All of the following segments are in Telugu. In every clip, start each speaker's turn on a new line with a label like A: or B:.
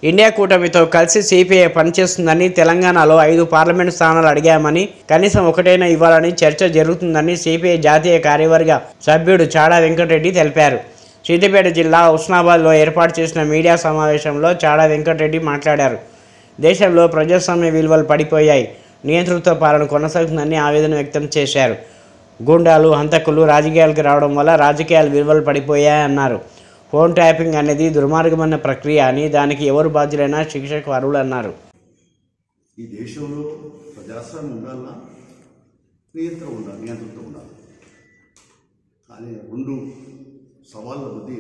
A: ఇండియా కూటమితో కలిసి సిపిఐ పనిచేస్తుందని, తెలంగాణలో 5 పార్లమెంటు స్థానాలు అడిగామని కనీసం ఒకటైనా ఇవ్వాలని చర్చ జరుగుతుందని సిపిఐ జాతీయ కార్యవర్గ సభ్యుడు చాడా వెంకటరెడ్డి తెలిపారు. సిద్దిపేట జిల్లా హుస్నాబాద్లో ఏర్పాటు చేసిన మీడియా సమావేశంలో చాడా వెంకటరెడ్డి మాట్లాడారు. దేశంలో ప్రజాస్వామ్య విలువలు పడిపోయాయి, నియంతృత్వ పాలన కొనసాగుతుందని ఆవేదన వ్యక్తం చేశారు. గూండాలు, హంతకులు రాజకీయాలకు రావడం వల్ల రాజకీయాల విలువలు పడిపోయాయన్నారు. ఫోన్ ట్యాపింగ్ అనేది దుర్మార్గమైన ప్రక్రియ అని, దానికి ఎవరు బాధ్యులైనా శిక్షకు అర్హులన్నారు.
B: ఈ దేశంలో ప్రజాస్వామ్యం ఉండాలన్నా నియంతృత్వం ఉండాలి. కానీ 2 సవాళ్ళ బుద్ధి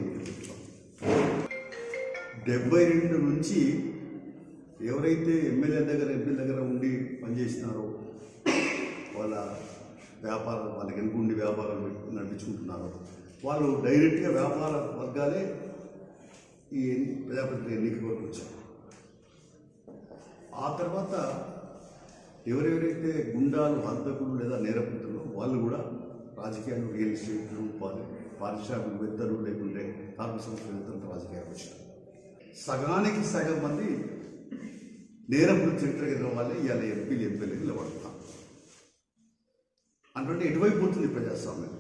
B: 72 నుంచి ఎవరైతే ఎమ్మెల్యే దగ్గర ఎంపీ దగ్గర ఉండి పనిచేసినారో వాళ్ళ వ్యాపారం, వాళ్ళకి ఎన్నుకుండి వ్యాపారం నడిపించుకుంటున్నారో వాళ్ళు డైరెక్ట్గా వ్యాపార వర్గాలే ఈ ప్రజాప్రతినిధి ఎన్నికలకు వచ్చారు. ఆ తర్వాత ఎవరెవరైతే గుండాలు, హంతకులు లేదా నేరపుతుల్లో వాళ్ళు కూడా రాజకీయాలు, రియల్ ఎస్టేట్లు, పారిశ్రామికవేత్తలు లేకుంటే కార్మిక సంస్థలు రాజకీయాలు వచ్చారు. సగానికి సగం మంది నేరపులు చరిత్ర వాళ్ళే ఇవాళ ఎంపీలు నిలబడుతున్నారు. అంటే ఎటువైపు పోతుంది ప్రజాస్వామ్యం?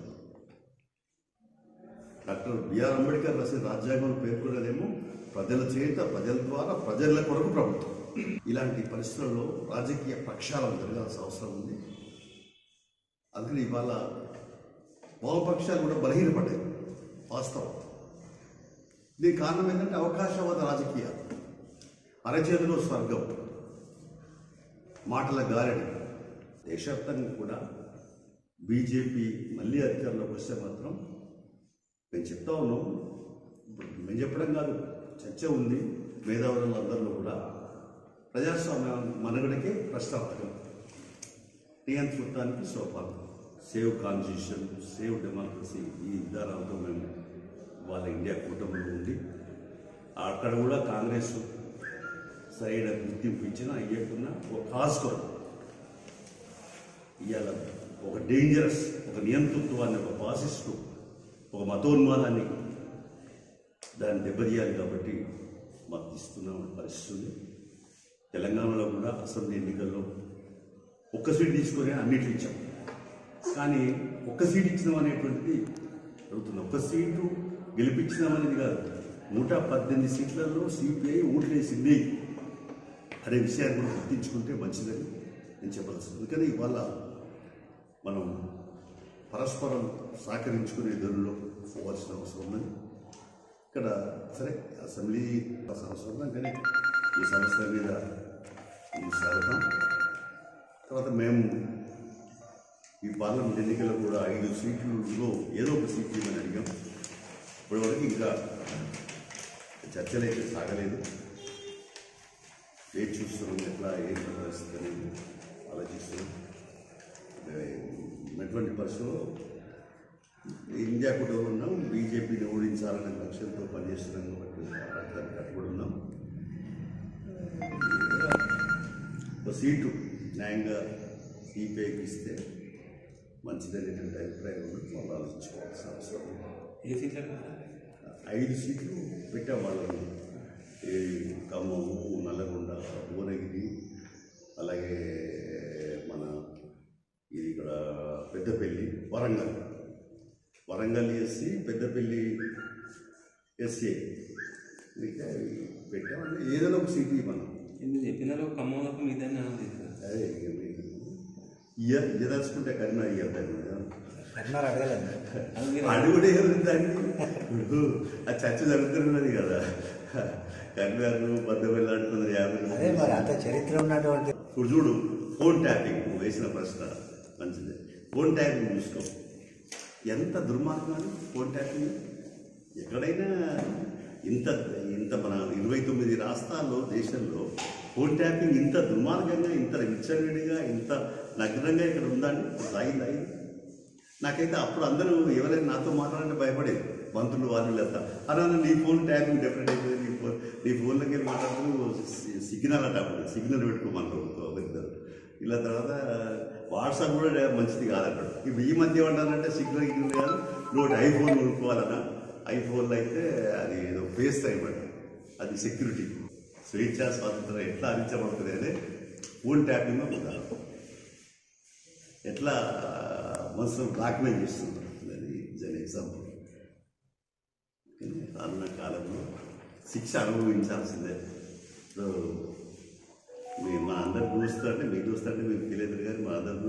B: డాక్టర్ బిఆర్ అంబేద్కర్ రాసిన రాజ్యాంగం పేర్కొన్నదేమో ప్రజల చేత, ప్రజల ద్వారా, ప్రజల కొరకు ప్రభుత్వం. ఇలాంటి పరిస్థితుల్లో రాజకీయ ప్రక్షాళన జరగాల్సిన అవసరం ఉంది. అందుకని ఇవాళ వామపక్షాలు కూడా బలహీనపడ్డాయి. వాస్తవం. దీనికి కారణం ఏంటంటే అవకాశవాద రాజకీయాలు, అరచేతిలో స్వర్గం, మాటల గారడి. దేశవ్యాప్తంగా కూడా బీజేపీ మళ్ళీ అధికారంలోకి వస్తే మాత్రం మేము చెప్తా ఉన్నాం. ఇప్పుడు మేము చెప్పడం కాదు, చర్చ ఉంది మేధావుల అందరిలో కూడా. ప్రజాస్వామ్య మనుగడకే ప్రశ్నార్థకం, నియంతృత్వానికి సోపానం. సేవ్ కాన్స్టిట్యూషన్, సేవ్ డెమోక్రసీ, ఈ విధానాలతో మేము వాళ్ళ ఇండియా కూటమిలో ఉండి అక్కడ కూడా కాంగ్రెస్ సరైన గుర్తింపు ఇచ్చినా ఇవ్వకున్నా ఒక కాజ్ కొరకు ఇవాళ ఒక డేంజరస్, ఒక నియంతృత్వాన్ని, ఒక ఫాసిస్టు, ఒక మతోన్మాదాన్ని దాన్ని దెబ్బతీయాలి కాబట్టి మాకు ఇస్తున్న పరిస్థితి. తెలంగాణలో కూడా అసెంబ్లీ ఎన్నికల్లో 1 సీటు తీసుకొని అన్నిట్లు ఇచ్చాం. కానీ 1 సీటు ఇచ్చినాం అనేటువంటిది జరుగుతుంది. 1 సీటు గెలిపించినాం అనేది కాదు, 118 సీట్లలో సిపిఐ ఓట్లేసింది అనే విషయాన్ని కూడా గుర్తించుకుంటే మంచిదని నేను చెప్పాల్సింది. అందుకని ఇవాళ మనం పరస్పరం సహకరించుకునే దొరలో పోవాల్సిన అవసరం ఉన్నది. ఇక్కడ సరే అసెంబ్లీ అవసరం, కానీ ఈ సంస్థ మీద స్వాగతం. తర్వాత మేము ఈ పార్లమెంట్ ఎన్నికల్లో కూడా 5 సీట్లలో ఏదో ఒక సీట్ ఇవ్వమని అడిగాం. ఇప్పటివరకు ఇంకా చర్చలు అయితే సాగలేదు. ఏది చూస్తున్నాం, ఎట్లా ఏంటి పరిస్థితి అనేది ఆలోచిస్తున్నాం. ఎటువంటి పరిస్థితుల్లో ఇండియా కూడా ఉన్నాం, బీజేపీని ఓడించాలనే లక్ష్యంతో పనిచేస్తున్నాం కాబట్టి దానికి కట్టుబడి ఉన్నాం. ఒక సీటు న్యాయంగా సిపిఐకి ఇస్తే మంచిదనేటువంటి అభిప్రాయం ఉంది. వాళ్ళు ఆలోచించుకోవాల్సిన అవసరం.
C: ఏ సీట్లు?
B: 5 సీట్లు పెట్టాం వాళ్ళని. ఖమ్మం, నల్లగొండ, భువనగిరి, అలాగే మన ఇది ఇక్కడ పెద్దపల్లి, వరంగల్ ఎస్సీ, పెద్దపల్లి ఎస్సీ పెట్టామంటే ఏదైనా ఒక సీట్ మనం
C: చెప్పిన ఖమ్మంలో మీద
B: అదే ఇయ్యదలుచుకుంటే కన్నా ఇయ్యద్దాన్ని అడుగుడే దాన్ని. ఆ చర్చ జరుగుతున్నది కదా, కన్వీనర్లు బద్దబెల్లి ఆడుతున్నారు 50
D: అంత చరిత్ర ఉన్నటువంటి.
B: ఇప్పుడు చూడు, ఫోన్ ట్యాపింగ్ వేసిన ప్రశ్న మంచిది. ఫోన్ ట్యాపింగ్ చూసుకో, ఎంత దుర్మార్గం ఫోన్ ట్యాపింగ్. ఎక్కడైనా ఇంత మన 29 రాష్ట్రాల్లో దేశంలో ఫోన్ ట్యాపింగ్ ఇంత దుర్మార్గంగా, ఇంత విచ్చలవిడిగా, ఇంత నగ్నంగా ఇక్కడ ఉందని సాగింది. నాకైతే అప్పుడు అందరూ ఎవరైనా నాతో మాట్లాడంటే భయపడేది, మంత్రులు వాళ్ళు లేదా. అలా నీ ఫోన్ ట్యాపింగ్ డెఫినెట్ అయిపోయింది, నీ ఫోన్లోకి వెళ్ళి మాట్లాడుతూ సిగ్నల్ అంటే అప్పుడు సిగ్నల్ పెట్టుకోమన్నారు ఇద్దరు. ఇలా తర్వాత వాట్సాప్ కూడా మంచిది కాదంటాడు. ఇప్పుడు ఈ మధ్య ఏమంటారంటే సిగ్నల్ కాదు, నువ్వు ఐఫోన్ కొనుక్కోవాలన్నా. ఐఫోన్లో అయితే అది ఏదో ఫేస్ టైం అంట, అది సెక్యూరిటీ. స్వేచ్ఛా స్వాతంత్రం ఎట్లా హరించబడుతుంది అనే ఫోన్ ట్యాపింగ్ ఒక ఉదాహరణ. ఎట్లా మనసు బ్లాక్మెయిల్ చేస్తున్నారు అది జన ఎగ్జాంపుల్. రానున్న కాలంలో శిక్ష అనుభవించాల్సిందే. సో మా అందరు దోస్తు అంటే మీ దోస్తు అంటే మీకు తెలియదు కానీ మా అందరు